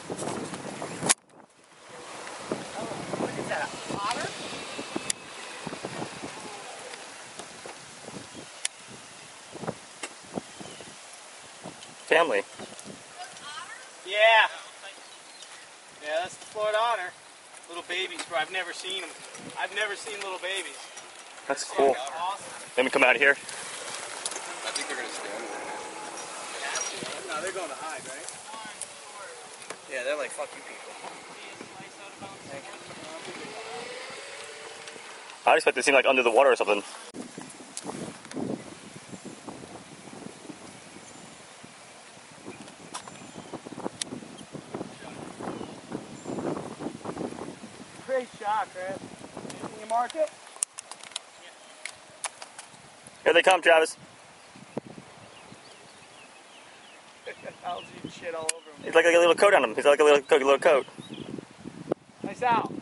What is that, an otter? Family. Yeah. Yeah, that's the Florida otter. Little babies, bro. I've never seen them. I've never seen little babies. That's cool. Awesome. Let me come out here. I think they're going to stand there. No, they're going to hide, right? Yeah, they're like, fuck you people. I expect to seem like under the water or something. Great shot, Chris. Can you mark it? Here they come, Travis. Algae and shit all over him. He's like a little coat on him. He's like a little coat. Nice out.